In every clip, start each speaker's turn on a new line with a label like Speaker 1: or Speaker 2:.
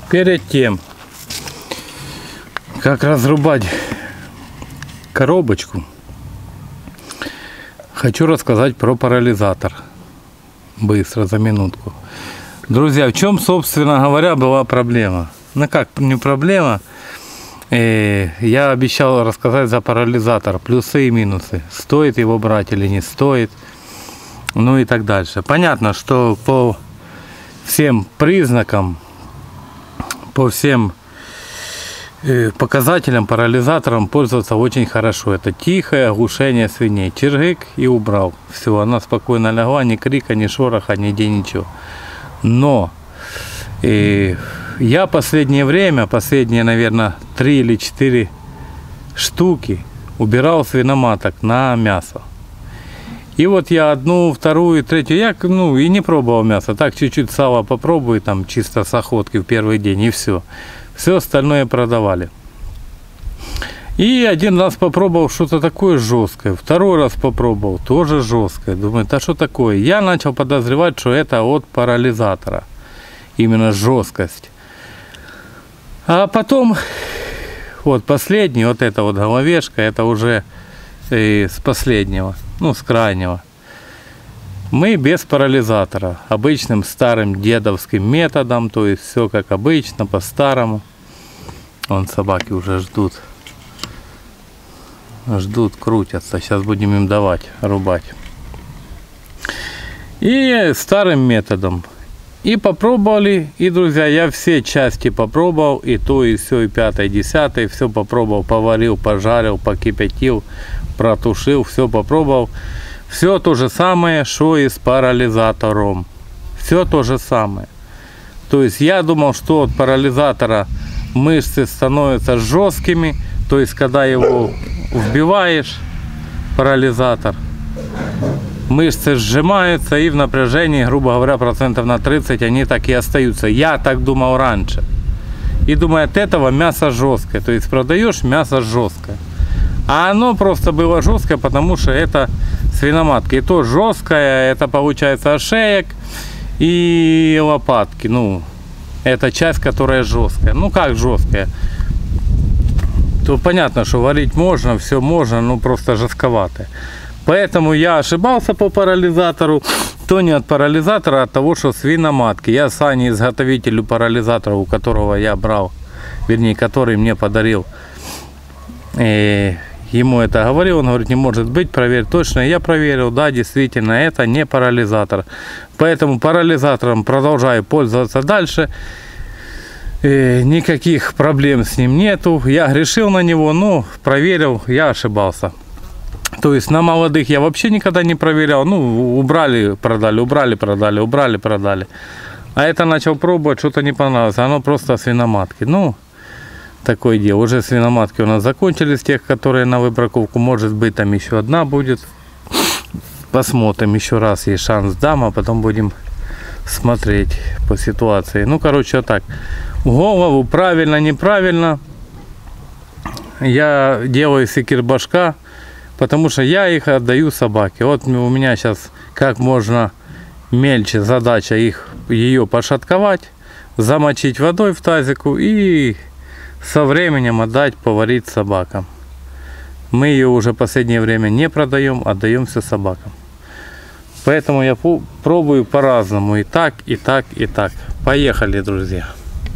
Speaker 1: Перед тем, как разрубать коробочку, хочу рассказать про парализатор. Быстро, за минутку. Друзья, в чем, собственно говоря, была проблема? Ну как, не проблема. Я обещал рассказать за парализатор. Плюсы и минусы. Стоит его брать или не стоит. Ну и так дальше. Понятно, что по всем признакам, по всем показателям парализатором пользоваться очень хорошо. Это тихое оглушение свиней. Чиргик и убрал. Все, она спокойно легла, ни крика, ни шороха, нигде ничего. Но я последнее время, наверное, 3 или 4 штуки убирал свиноматок на мясо. И вот я одну, вторую, третью, я и не пробовал мясо. Так чуть-чуть сала попробую, там чисто с охотки в первый день, и все. Все остальное продавали. И один раз попробовал что-то такое жесткое. Второй раз попробовал, тоже жесткое. Думаю, да что такое? Я начал подозревать, что это от парализатора. Именно жесткость. А потом, вот последний, вот эта вот головешка, это уже с последнего, с крайнего. Мы без парализатора, обычным старым дедовским методом, то есть все как обычно, по-старому. Вон собаки уже ждут, крутятся, сейчас будем им давать, рубать. И старым методом. И попробовали, и, друзья, я все части попробовал, и то, и все, и 5, и 10, все попробовал, поварил, пожарил, покипятил, протушил, все попробовал. Все то же самое, что и с парализатором. Все то же самое. То есть я думал, что от парализатора мышцы становятся жесткими. То есть когда его вбиваешь, парализатор, мышцы сжимаются и в напряжении, грубо говоря, процентов на 30 они так и остаются. Я так думал раньше. И думаю, от этого мясо жесткое. То есть продаешь мясо жесткое. А оно просто было жесткое, потому что это свиноматка. И то жесткое, это получается ошеек и лопатки. Это часть, которая жесткая. Как жесткая? То понятно, что варить можно, все можно, просто жестковатое. Поэтому я ошибался по парализатору. То не от парализатора, а от того, что свиноматки. Я Сане, изготовителю парализатора, у которого я брал, вернее, который мне подарил, ему это говорил, он говорит, не может быть, проверь точно. Я проверил, да, действительно, это не парализатор. Поэтому парализатором продолжаю пользоваться дальше. Никаких проблем с ним нету. Я грешил на него, но проверил, я ошибался. То есть на молодых я вообще никогда не проверял. Убрали, продали, убрали, продали, убрали, продали. А это начал пробовать, что-то не понравилось. Оно просто свиноматки. Такое дело. Уже свиноматки у нас закончились, тех, которые на выбраковку. Может быть, там еще одна будет. Посмотрим, еще раз есть шанс дам, а потом будем смотреть по ситуации. Вот так. Голову правильно, неправильно я делаю секирбашка, потому что я их отдаю собаке. Вот у меня сейчас как можно мельче задача ее пошатковать, замочить водой в тазику и со временем отдать поварить собакам. Мы ее уже в последнее время не продаем, отдаем все собакам. Поэтому я пробую по-разному. И так, и так, и так. Поехали, друзья.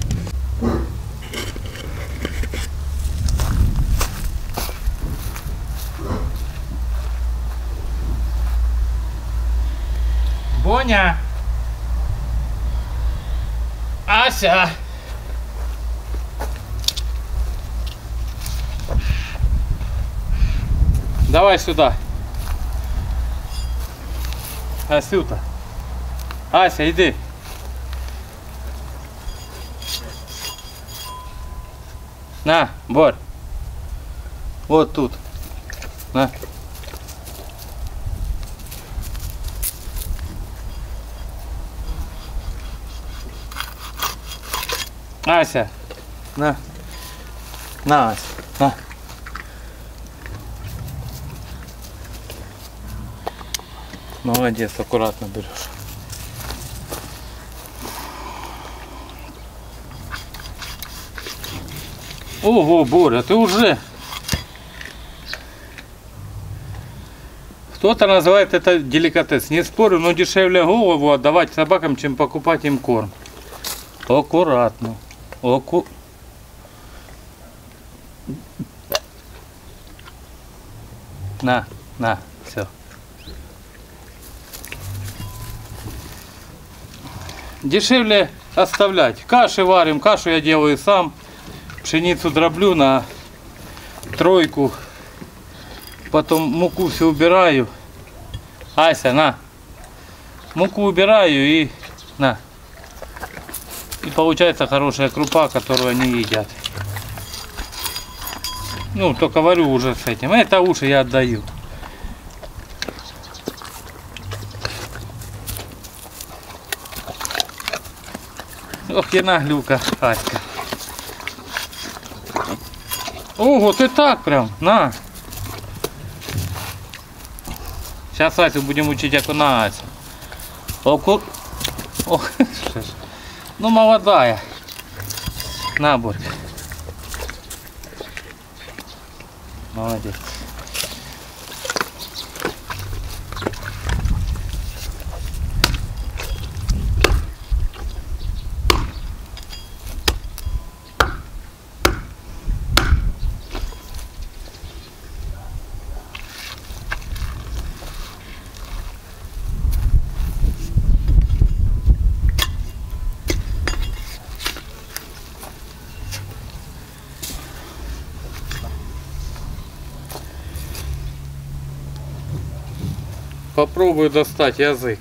Speaker 1: Боня! Ася! Давай сюда. Асюта. Ася, иди. На, Борь. Вот тут. На. Ася. На. На, Ася. На. Молодец, аккуратно берешь. Ого, Боря, ты уже... Кто-то называет это деликатес. Не спорю, но дешевле голову отдавать собакам, чем покупать им корм. Аккуратно. На, все. Дешевле оставлять. Каши варим, кашу я делаю сам. Пшеницу дроблю на тройку. Потом муку все убираю. Ася, на. Муку убираю и на. И получается хорошая крупа, которую они едят. Ну, только варю уже с этим. Это уши я отдаю. Ох, и наглюка, Аська. Ого, ты так прям, на. Сейчас Асю будем учить окунаться. Ох, ну молодая. На, Борька. Молодец. Попробую достать язык.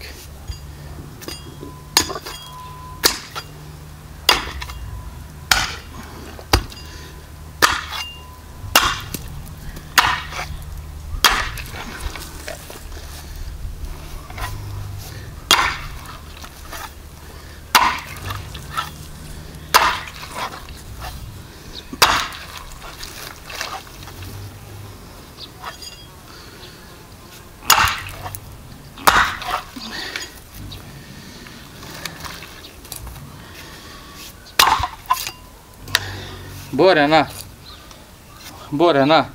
Speaker 1: Боря, на. Боря, на.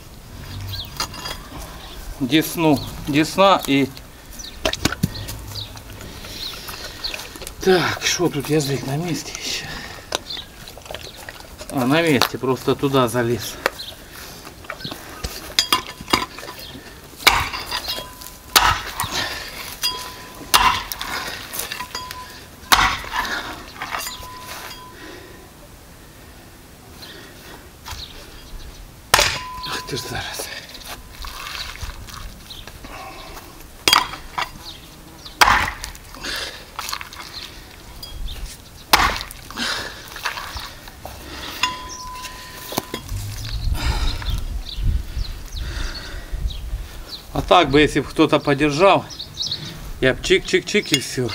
Speaker 1: Десну. Десна и... Так, что тут язык на месте еще? А, на месте, просто туда залез. Ах ты ж зараз. А так бы, если бы кто-то подержал, я бы чик-чик-чик и все.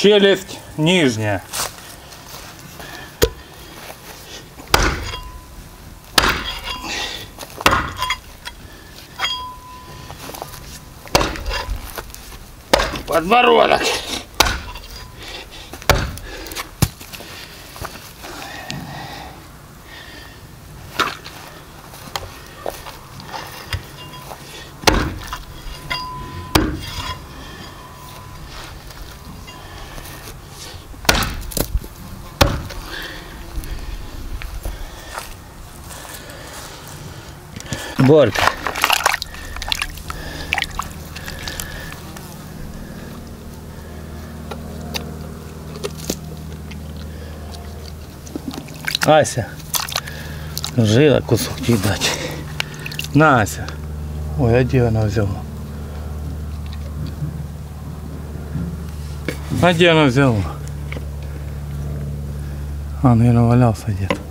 Speaker 1: челюсть нижняя. Подбородок.
Speaker 2: Борька. Ася, жила кусок дать. На, Ася. Ой, а где она взяла? А где она взяла? А, наверное, валялся где-то.